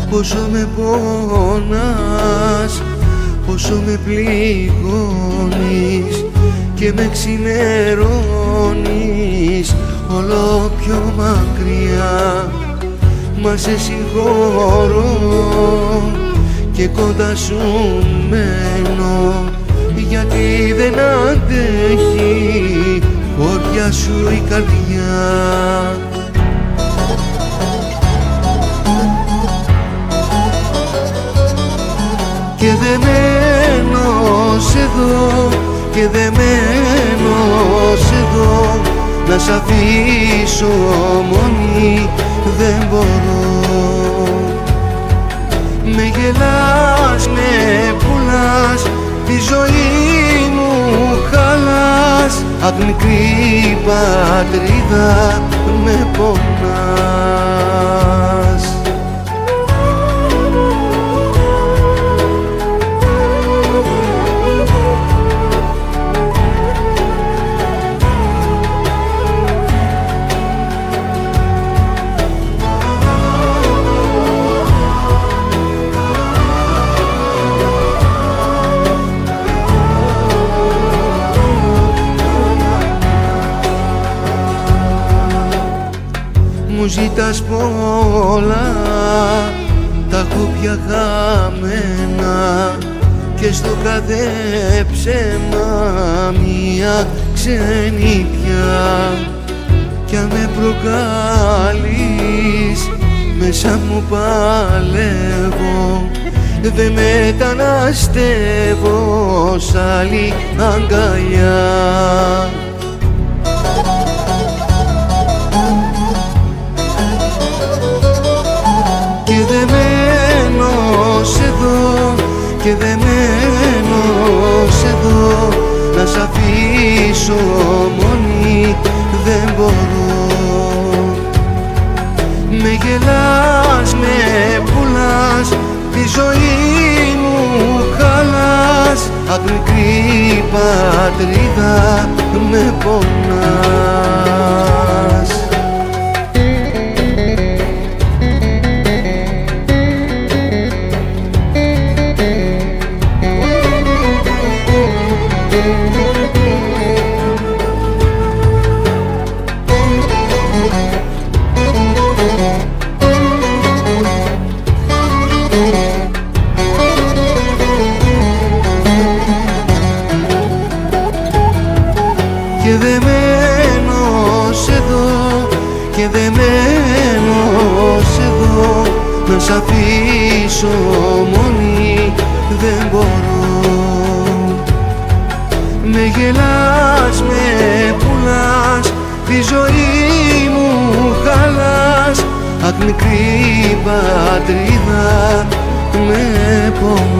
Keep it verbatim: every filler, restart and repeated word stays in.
Πόσο με πόνας, πόσο με πληγώνεις και με ξημερώνεις όλο πιο μακριά. Μα σε συγχωρώ και κοντά σου μένω, γιατί δεν αντέχει χώρια σου η καρδιά. Και δεμένος εδώ, και δεμένος εδώ, να σ' αφήσω μόνη δεν μπορώ. Με γελάς, με πουλάς, τη ζωή μου χαλάς, απ' μικρή πατρίδα με πονάς. Μου ζητάς πολλά, τα έχω πια χαμένα, και στο κάθε ψέμα μία ξενιτιά. Κι αν με προκαλείς, μέσα μου παλεύω, δε μεταναστεύω σ' άλλη αγκαλιά. Και δεμένος εδώ, να σ' αφήσω μόνη δεν μπορώ. Με γελάς, με πουλάς, τη ζωή μου χαλάς, απ' μικρή πατρίδα με πονάς. Και δεμένος εδώ, και δεμένος εδώ, να σ' αφήσω μόνη δεν μπορώ. Με γελάς, με πουλάς, τη ζωή μου χαλάς, απ' μικρή πατρίδα με πονάς.